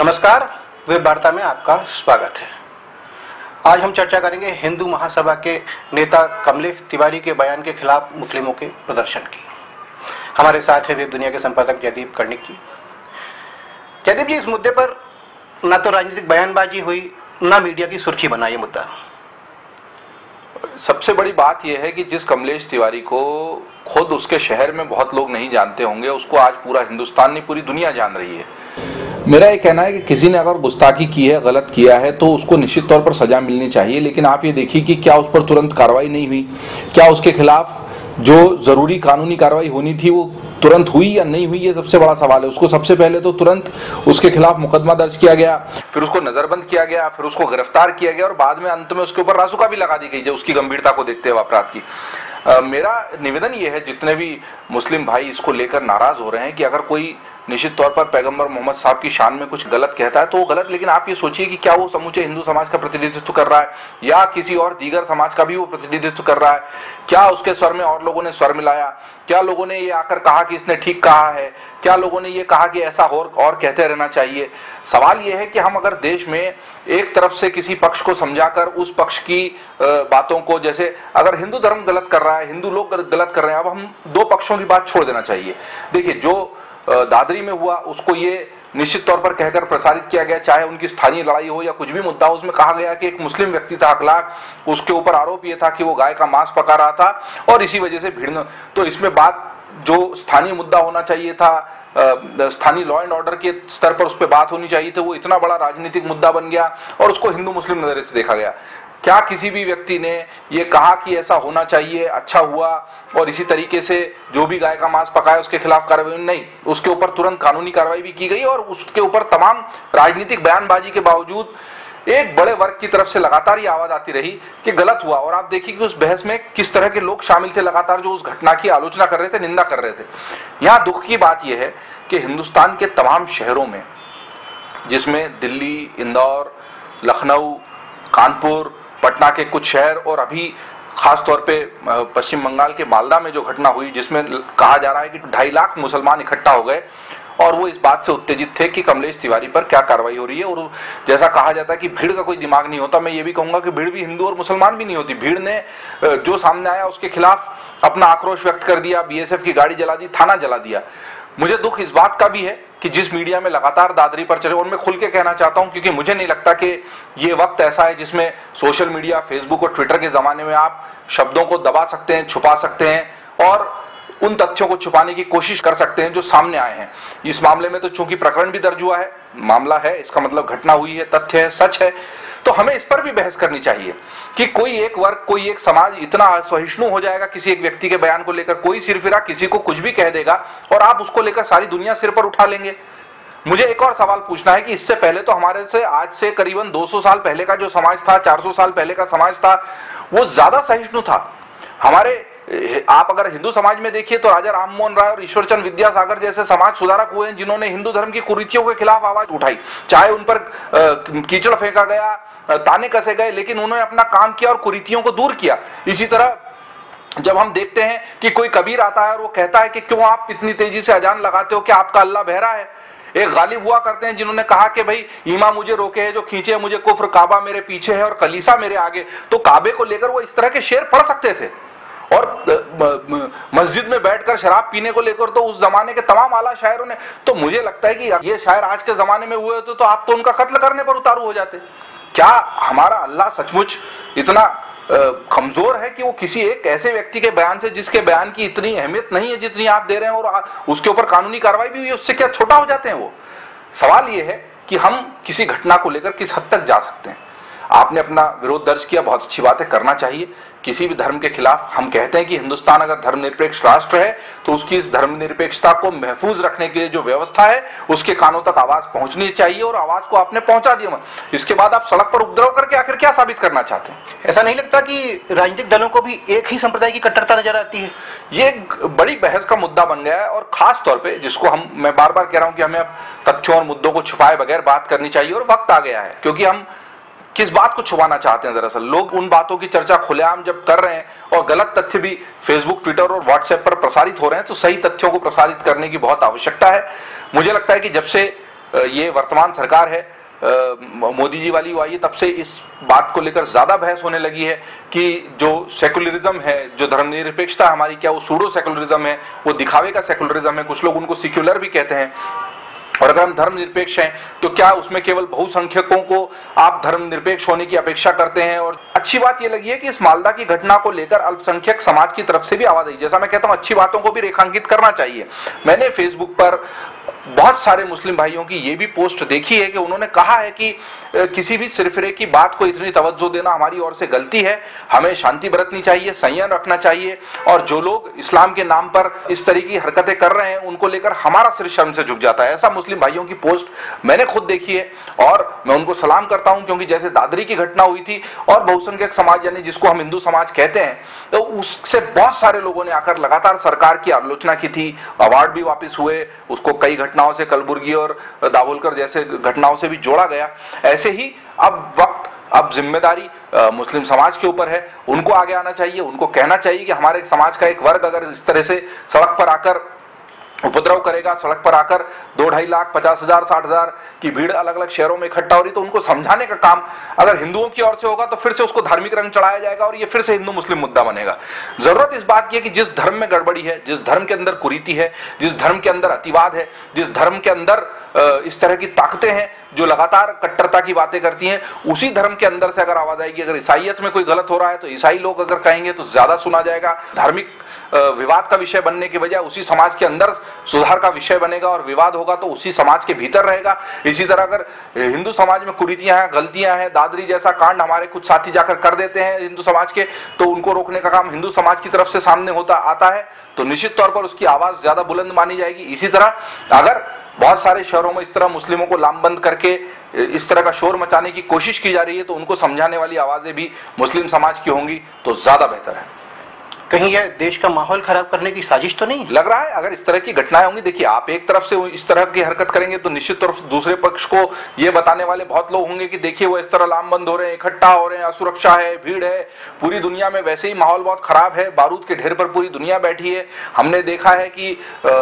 नमस्कार, वेब वार्ता में आपका स्वागत है। आज हम चर्चा करेंगे हिंदू महासभा के नेता कमलेश तिवारी के बयान के खिलाफ मुस्लिमों के प्रदर्शन की। हमारे साथ है वेब दुनिया के संपादक जयदीप कर्णिक जी। जयदीप जी, इस मुद्दे पर न तो राजनीतिक बयानबाजी हुई, न मीडिया की सुर्खी बना ये मुद्दा। सबसे बड़ी बात यह है कि जिस कमलेश तिवारी को खुद उसके शहर में बहुत लोग नहीं जानते होंगे, उसको आज पूरा हिंदुस्तान नहीं, पूरी दुनिया जान रही है। मेरा ये कहना है कि किसी ने अगर गुस्ताखी की है, गलत किया है, तो उसको निश्चित तौर पर सजा मिलनी चाहिए। लेकिन आप ये देखिए कि क्या उस पर तुरंत कार्रवाई नहीं हुई, क्या उसके खिलाफ जो जरूरी कानूनी कार्रवाई होनी थी वो तुरंत हुई या नहीं हुई, ये सबसे बड़ा सवाल है। उसको सबसे पहले तो तुरंत उसके खिलाफ मुकदमा दर्ज किया गया, फिर उसको नजरबंद किया गया, फिर उसको गिरफ्तार किया गया और बाद में अंत में उसके ऊपर रासुका भी लगा दी गई जो उसकी गंभीरता को देखते हुए अपराध की। मेरा निवेदन ये है, जितने भी मुस्लिम भाई इसको लेकर नाराज हो रहे हैं कि अगर कोई निश्चित तौर पर पैगंबर मोहम्मद साहब की शान में कुछ गलत कहता है तो वो गलत, लेकिन आप ये सोचिए कि क्या वो समूचे हिंदू समाज का प्रतिनिधित्व कर रहा है या किसी और दीगर समाज का भी वो प्रतिनिधित्व कर रहा है? क्या उसके स्वर में और लोगों ने स्वर मिलाया? क्या लोगों ने ये आकर कहा कि इसने ठीक कहा है? क्या लोगों ने ये कहा कि ऐसा और कहते रहना चाहिए? सवाल ये है कि हम अगर देश में एक तरफ से किसी पक्ष को समझाकर उस पक्ष की बातों को, जैसे अगर हिंदू धर्म गलत कर रहा है, हिंदू लोग गलत कर रहे हैं, अब हम दो पक्षों की बात छोड़ देना चाहिए। देखिए, जो दादरी में हुआ उसको ये निश्चित तौर पर कहकर प्रसारित किया गया, चाहे उनकी स्थानीय लड़ाई हो या कुछ भी मुद्दा हो, उसमें कहा गया कि एक मुस्लिम व्यक्ति था अखलाक, उसके ऊपर आरोप ये था कि वो गाय का मांस पका रहा था और इसी वजह से भीड़। तो इसमें बात जो स्थानीय मुद्दा होना चाहिए था, स्थानीय लॉ एंड ऑर्डर के स्तर पर उस पर बात होनी चाहिए थी, वो इतना बड़ा राजनीतिक मुद्दा बन गया और उसको हिंदू मुस्लिम नजरिए से देखा गया। क्या किसी भी व्यक्ति ने ये कहा कि ऐसा होना चाहिए, अच्छा हुआ और इसी तरीके से जो भी गाय का मांस पकाया उसके खिलाफ कार्रवाई? नहीं, उसके ऊपर तुरंत कानूनी कार्रवाई भी की गई और उसके ऊपर तमाम राजनीतिक बयानबाजी के बावजूद एक बड़े वर्ग की तरफ से लगातार ये आवाज आती रही कि गलत हुआ। और आप देखिए कि उस बहस में किस तरह के लोग शामिल थे, लगातार जो उस घटना की आलोचना कर रहे थे, निंदा कर रहे थे। यहां दुख की बात यह है कि हिंदुस्तान के तमाम शहरों में, जिसमें दिल्ली, इंदौर, लखनऊ, कानपुर, पटना के कुछ शहर और अभी खास तौर पे पश्चिम बंगाल के मालदा में जो घटना हुई, जिसमें कहा जा रहा है कि 2.5 लाख मुसलमान इकट्ठा हो गए और वो इस बात से उत्तेजित थे कि कमलेश तिवारी पर क्या कार्रवाई हो रही है। और जैसा कहा जाता है कि भीड़ का कोई दिमाग नहीं होता, मैं ये भी कहूंगा कि भीड़ भी हिंदू और मुसलमान भी नहीं होती। भीड़ ने जो सामने आया उसके खिलाफ अपना आक्रोश व्यक्त कर दिया, बीएसएफ की गाड़ी जला दी, थाना जला दिया। मुझे दुख इस बात का भी है कि जिस मीडिया में लगातार दादरी पर चले, और मैं खुल के कहना चाहता हूं क्योंकि मुझे नहीं लगता कि ये वक्त ऐसा है जिसमें सोशल मीडिया, फेसबुक और ट्विटर के जमाने में आप शब्दों को दबा सकते हैं, छुपा सकते हैं और उन तथ्यों को छुपाने की कोशिश कर सकते हैं जो सामने आए हैं। इस मामले में तो चूंकि प्रकरण भी दर्ज हुआ है, मामला है, इसका मतलब घटना हुई है, तथ्य है, सच है, तो हमें इस पर भी बहस करनी चाहिए कि कोई एक वर्ग, कोई एक समाज इतना असहिष्णु हो जाएगा किसी एक व्यक्ति के बयान को लेकर, कोई सिरफिरा किसी को कुछ भी कह देगा और आप उसको लेकर सारी दुनिया सिर पर उठा लेंगे। मुझे एक और सवाल पूछना है कि इससे पहले तो हमारे से आज से करीबन 200 साल पहले का जो समाज था, 400 साल पहले का समाज था, वो ज्यादा सहिष्णु था। हमारे आप अगर हिंदू समाज में देखिए तो राजा राममोहन राय और ईश्वरचंद विद्यासागर जैसे समाज सुधारक हुए हैं जिन्होंने हिंदू धर्म की कुरीतियों के खिलाफ आवाज उठाई, चाहे उन पर कीचड़ फेंका गया, ताने कसे गए, लेकिन उन्होंने अपना काम किया और कुरीतियों को दूर किया। इसी तरह जब हम देखते हैं कि कोई कबीर आता है और वो कहता है कि क्यों आप इतनी तेजी से अजान लगाते हो, कि आपका अल्लाह बहरा है? एक गालिब हुआ करते हैं जिन्होंने कहा कि भाई ईमा मुझे रोके है जो खींचे मुझे कुफ्र, काबा मेरे पीछे है और कलीसा मेरे आगे। तो काबे को लेकर वो इस तरह के शेर पढ़ सकते थे। और मस्जिद में बैठकर शराब पीने को लेकर तो उस जमाने के तमाम आला शायरों ने, तो मुझे लगता है कि ये शायर आज के जमाने में हुए होते तो आप तो उनका कत्ल करने पर उतारू हो जाते। क्या हमारा अल्लाह सचमुच इतना कमजोर है कि वो किसी एक ऐसे व्यक्ति के बयान से, जिसके बयान की इतनी अहमियत नहीं है जितनी आप दे रहे हैं और उसके ऊपर कानूनी कार्रवाई भी हुई है, उससे क्या छोटा हो जाते हैं वो? सवाल ये है कि हम किसी घटना को लेकर किस हद तक जा सकते हैं। आपने अपना विरोध दर्ज किया, बहुत अच्छी बात है, करना चाहिए किसी भी धर्म के खिलाफ। हम कहते हैं कि हिंदुस्तान अगर धर्मनिरपेक्ष राष्ट्र है तो उसकी इस धर्मनिरपेक्षता को महफूज रखने के लिए जो व्यवस्था है उसके कानों तक आवाज पहुंचनी चाहिए और आवाज को आपने पहुंचा दिया। इसके बाद आप सड़क पर उपद्रव करके आखिर क्या साबित करना चाहते हैं? ऐसा नहीं लगता कि राजनीतिक दलों को भी एक ही संप्रदाय की कट्टरता नजर आती है? ये एक बड़ी बहस का मुद्दा बन गया है और खास तौर पे जिसको मैं बार बार कह रहा हूं कि हमें अब तथ्यों और मुद्दों को छुपाए बगैर बात करनी चाहिए और वक्त आ गया है, क्योंकि हम किस बात को छुपाना चाहते हैं? दरअसल लोग उन बातों की चर्चा खुलेआम जब कर रहे हैं और गलत तथ्य भी फेसबुक, ट्विटर और व्हाट्सएप पर प्रसारित हो रहे हैं तो सही तथ्यों को प्रसारित करने की बहुत आवश्यकता है। मुझे लगता है कि जब से ये वर्तमान सरकार है मोदी जी वाली वो आई तब से इस बात को लेकर ज्यादा बहस होने लगी है कि जो सेकुलरिज्म है, जो धर्मनिरपेक्षता हमारी, क्या वो सूडो सेकुलरिज्म है, वो दिखावे का सेकुलरिज्म है। कुछ लोग उनको सेक्युलर भी कहते हैं। और अगर हम धर्मनिरपेक्ष हैं तो क्या उसमें केवल बहुसंख्यकों को आप धर्मनिरपेक्ष होने की अपेक्षा करते हैं? और अच्छी बात यह लगी है कि इस मालदा की घटना को लेकर अल्पसंख्यक समाज की तरफ से भी आवाज आई। जैसा मैं कहता हूं, अच्छी बातों को भी रेखांकित करना चाहिए। मैंने फेसबुक पर बहुत सारे मुस्लिम भाइयों की ये भी पोस्ट देखी है कि उन्होंने कहा है कि किसी भी सिरफिरे की बात को इतनी तवज्जो देना हमारी ओर से गलती है, हमें शांति बरतनी चाहिए, संयम रखना चाहिए, और जो लोग इस्लाम के नाम पर इस तरह की हरकतें कर रहे हैं उनको लेकर हमारा सिर शर्म से झुक जाता है। ऐसा मुस्लिम भाइयों की पोस्ट मैंने खुद देखी है और मैं उनको सलाम करता हूं, क्योंकि जैसे दादरी की घटना हुई थी और बहुसंख्यक समाज यानी जिसको हम हिंदू समाज कहते हैं, तो उससे बहुत सारे लोगों ने आकर लगातार सरकार की आलोचना की थी, अवार्ड भी वापस हुए, उसको कई घटनाओं से, कलबुर्गी और दाभोलकर जैसे घटनाओं से भी जोड़ा गया। ऐसे ही अब जिम्मेदारी मुस्लिम समाज के ऊपर है, उनको आगे आना चाहिए, उनको कहना चाहिए कि हमारे समाज का एक वर्ग अगर इस तरह से सड़क पर आकर उपद्रव करेगा, सड़क पर आकर 2-2.5 लाख 50,000 60,000 की भीड़ अलग अलग शहरों में इकट्ठा हो रही, तो उनको समझाने का काम अगर हिंदुओं की ओर से होगा तो फिर से उसको धार्मिक रंग चढ़ाया जाएगा और ये फिर से हिंदू मुस्लिम मुद्दा बनेगा। जरूरत इस बात की है कि जिस धर्म में गड़बड़ी है, जिस धर्म के अंदर कुरीति है, जिस धर्म के अंदर अतिवाद है, जिस धर्म के अंदर इस तरह की ताकतें हैं जो लगातार कट्टरता की बातें करती हैं, उसी धर्म के अंदर से अगर आवाज आएगी। अगर ईसाइयत में कोई गलत हो रहा है तो ईसाई लोग अगर कहेंगे तो ज्यादा सुना जाएगा। धार्मिक विवाद का विषय बनने के बजाय उसी समाज के अंदर सुधार का विषय बनेगा, और विवाद होगा तो उसी समाज के भीतर रहेगा। इसी तरह अगर हिंदू समाज में कुरीतियां हैं, गलतियां हैं, दादरी जैसा कांड हमारे कुछ साथी जाकर कर देते हैं हिंदू समाज के, तो उनको रोकने का काम हिंदू समाज की तरफ से सामने होता आता है, तो निश्चित तौर पर उसकी आवाज ज्यादा बुलंद मानी जाएगी। इसी तरह अगर बहुत सारे शहरों में इस तरह मुस्लिमों को लामबंद करके इस तरह का शोर मचाने की कोशिश की जा रही है, तो उनको समझाने वाली आवाजें भी मुस्लिम समाज की होंगी तो ज्यादा बेहतर है। कहीं यह देश का माहौल खराब करने की साजिश तो नहीं लग रहा है? अगर इस तरह की घटनाएं होंगी, देखिए आप एक तरफ से इस तरह की हरकत करेंगे तो निश्चित तौर से दूसरे पक्ष को ये बताने वाले बहुत लोग होंगे कि देखिए वो इस तरह लामबंद हो रहे हैं, इकट्ठा हो रहे हैं, असुरक्षा है, भीड़ है, पूरी दुनिया में वैसे ही माहौल बहुत खराब है, बारूद के ढेर पर पूरी दुनिया बैठी है। हमने देखा है कि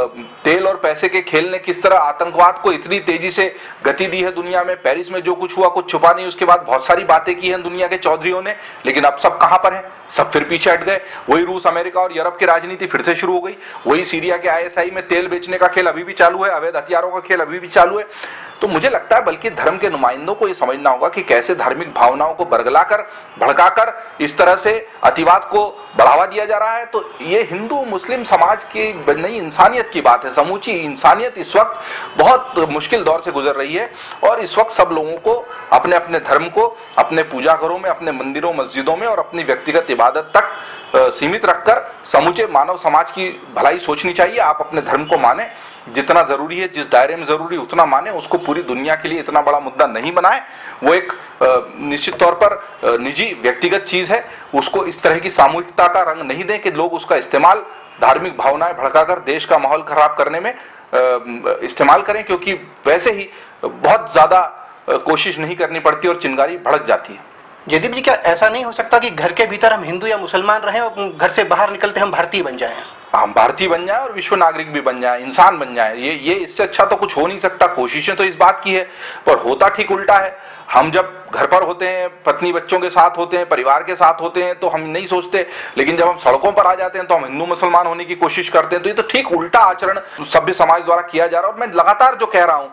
तेल और पैसे के खेल ने किस तरह आतंकवाद को इतनी तेजी से गति दी है दुनिया में। पेरिस में जो कुछ हुआ कुछ छुपा नहीं, उसके बाद बहुत सारी बातें की हैं दुनिया के चौधरियों ने, लेकिन अब सब कहां पर है? सब फिर पीछे हट गए। वही रूस, अमेरिका और यूरोप की राजनीति फिर से शुरू हो गई। वही सीरिया के ISI में तेल बेचने का खेल अभी भी चालू है, अवैध हथियारों का खेल अभी भी चालू है। तो मुझे लगता है बल्कि धर्म के नुमाइंदों को यह समझना होगा कि कैसे धार्मिक भावनाओं को बरगलाकर, भड़काकर इस तरह से अतिवाद को बढ़ावा दिया जा रहा है। तो ये हिंदू मुस्लिम समाज की नई इंसानियत की बात है। समूची इंसानियत इस वक्त बहुत मुश्किल दौर से गुजर रही है, और इस वक्त सब लोगों को अपने अपने धर्म को अपने पूजा घरों में, अपने मंदिरों मस्जिदों में और अपनी व्यक्तिगत इबादत तक सीमित रखकर समूचे मानव समाज की भलाई सोचनी चाहिए। आप अपने धर्म को माने, जितना जरूरी है, जिस दायरे में जरूरी उतना माने, उसको पूरी दुनिया के लिए इतना बड़ा मुद्दा नहीं बनाए। वो एक निश्चित तौर पर निजी व्यक्तिगत चीज है, उसको इस तरह की सामूहिकता का रंग नहीं दें कि लोग उसका इस्तेमाल धार्मिक भावनाएं भड़काकर देश का माहौल खराब करने में इस्तेमाल करें, क्योंकि वैसे ही बहुत ज्यादा कोशिश नहीं करनी पड़ती और चिंगारी भड़क जाती है। जयदीप जी, क्या ऐसा नहीं हो सकता कि घर के भीतर हम हिंदू या मुसलमान रहें और घर से बाहर निकलते हम भारतीय बन जाएं? हम भारतीय बन जाए और विश्व नागरिक भी बन जाए, इंसान बन जाए। ये इससे अच्छा तो कुछ हो नहीं सकता। कोशिशें तो इस बात की है, पर होता ठीक उल्टा है। हम जब घर पर होते हैं, पत्नी बच्चों के साथ होते हैं, परिवार के साथ होते हैं, तो हम नहीं सोचते, लेकिन जब हम सड़कों पर आ जाते हैं तो हम हिंदू मुसलमान होने की कोशिश करते हैं। तो ये तो ठीक उल्टा आचरण सभ्य समाज द्वारा किया जा रहा है। और मैं लगातार जो कह रहा हूं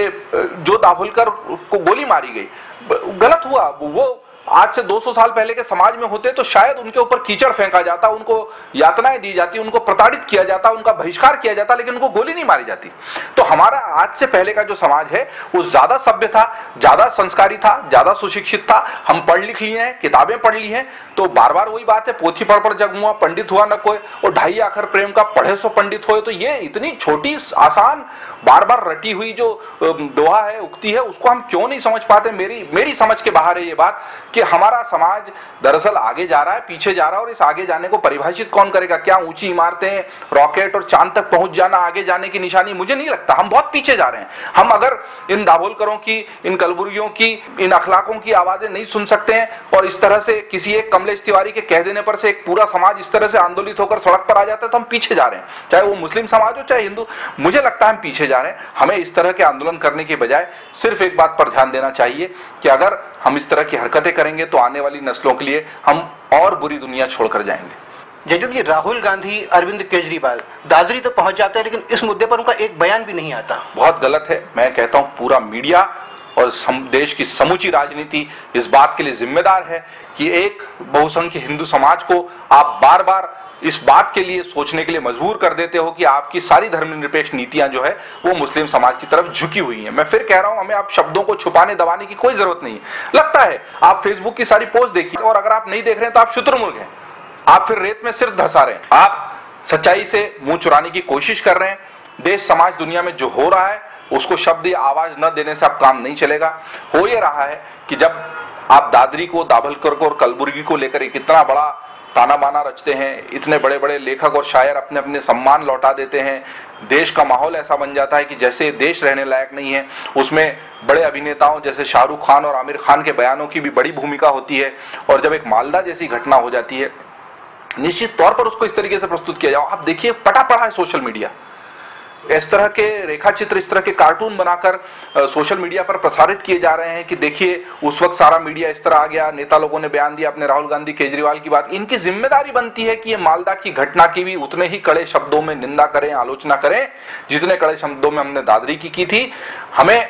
कि जो दाभोलकर को गोली मारी गई गलत हुआ, वो आज से 200 साल पहले के समाज में होते तो शायद उनके ऊपर कीचड़ फेंका जाता, उनको यातनाएं दी जाती, उनको प्रताड़ित किया जाता, उनका बहिष्कार किया जाता, लेकिन उनको गोली नहीं मारी जाती। तो हमारा आज से पहले का जो समाज है वो ज्यादा सभ्य था, ज्यादा संस्कारी था, ज्यादा सुशिक्षित था। हम पढ़ लिख लिए हैं, किताबें पढ़ ली हैं, तो बार बार वही बात है, पोथी पढ़ जग मुआ पंडित हुआ न कोई, और 2.5 आखर प्रेम का पढ़े सो पंडित होए। तो ये इतनी छोटी आसान बार बार रटी हुई जो दोहा है, उक्ति है, उसको हम क्यों नहीं समझ पाते? मेरी समझ के बाहर है ये बात कि हमारा समाज दरअसल आगे जा रहा है, पीछे जा रहा है, और इस आगे जाने को परिभाषित कौन करेगा? क्या ऊंची इमारतें, रॉकेट और चांद तक पहुंच जाना आगे जाने की निशानी? मुझे नहीं लगता। हम बहुत पीछे जा रहे हैं। हम अगर इन दाभोलकरों की, इन कलबुर्गियों की, इन अखलाकों की आवाजें नहीं सुन सकते हैं और इस तरह से किसी एक कमलेश तिवारी के कह देने पर से एक पूरा समाज इस तरह से आंदोलित होकर सड़क पर आ जाता है, तो हम पीछे जा रहे हैं। चाहे वो मुस्लिम समाज हो, चाहे हिंदू। मुझे लगता है हम पीछे जा रहे हैं। हमें इस तरह के आंदोलन करने की बजाय सिर्फ एक बात पर ध्यान देना चाहिए कि अगर हम इस तरह की हरकतें करेंगे तो आने वाली नस्लों के लिए हम और बुरी दुनिया छोड़कर जाएंगे। जयदीप जी, राहुल गांधी, अरविंद केजरीवाल दादरी तो पहुंच जाते हैं, लेकिन इस मुद्दे पर उनका एक बयान भी नहीं आता। बहुत गलत है। मैं कहता हूं पूरा मीडिया और देश की समूची राजनीति इस बात के लिए जिम्मेदार है कि एक बहुसंख्य हिंदू समाज को आप बार बार इस बात के लिए सोचने के लिए मजबूर कर देते हो कि आपकी सारी धर्मनिरपेक्ष नीतियां जो है वो मुस्लिम समाज की तरफ झुकी हुई हैं। मैं फिर कह रहा हूं, हमें आप शब्दों को छुपाने दबाने की कोई जरूरत नहीं है। लगता है आप फेसबुक की सारी पोस्ट देखिए, और अगर आप नहीं देख रहे हैं तो आप शुतुरमुर्ग हैं। आप फिर रेत में सिर धंसा रहे हैं। आप सच्चाई से मुंह चुराने की कोशिश कर रहे हैं। देश, समाज, दुनिया में जो हो रहा है उसको शब्द या आवाज न देने से अब काम नहीं चलेगा। हो ये रहा है कि जब आप दादरी को, दाभोलकर को और कलबुर्गी को लेकर एक इतना बड़ा ताना बाना रचते हैं, इतने बड़े बड़े लेखक और शायर अपने अपने सम्मान लौटा देते हैं, देश का माहौल ऐसा बन जाता है कि जैसे देश रहने लायक नहीं है। उसमें बड़े अभिनेताओं जैसे शाहरुख खान और आमिर खान के बयानों की भी बड़ी भूमिका होती है, और जब एक मालदा जैसी घटना हो जाती है निश्चित तौर पर उसको इस तरीके से प्रस्तुत किया जाओ। आप देखिए, पटा पड़ा है सोशल मीडिया। इस तरह के रेखा चित्र, इस तरह के कार्टून बनाकर सोशल मीडिया पर प्रसारित किए जा रहे हैं कि देखिए उस वक्त सारा मीडिया इस तरह आ गया, नेता लोगों ने बयान दिया, अपने राहुल गांधी, केजरीवाल की बात। इनकी जिम्मेदारी बनती है कि ये मालदा की घटना की भी उतने ही कड़े शब्दों में निंदा करें, आलोचना करें जितने कड़े शब्दों में हमने दादरी की थी। हमें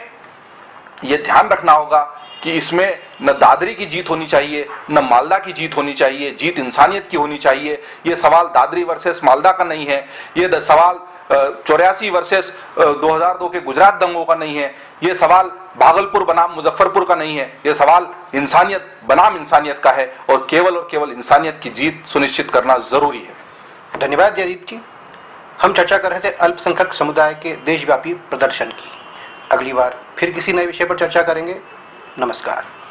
यह ध्यान रखना होगा कि इसमें न दादरी की जीत होनी चाहिए, न मालदा की जीत होनी चाहिए। जीत इंसानियत की होनी चाहिए। यह सवाल दादरी वर्सेस मालदा का नहीं है। यह सवाल 84 वर्सेस 2002 के गुजरात दंगों का नहीं है। यह सवाल भागलपुर बनाम मुजफ्फरपुर का नहीं है। यह सवाल इंसानियत बनाम इंसानियत का है, और केवल इंसानियत की जीत सुनिश्चित करना जरूरी है। धन्यवाद जयदीप जी। हम चर्चा कर रहे थे अल्पसंख्यक समुदाय के देशव्यापी प्रदर्शन की। अगली बार फिर किसी नए विषय पर चर्चा करेंगे। नमस्कार।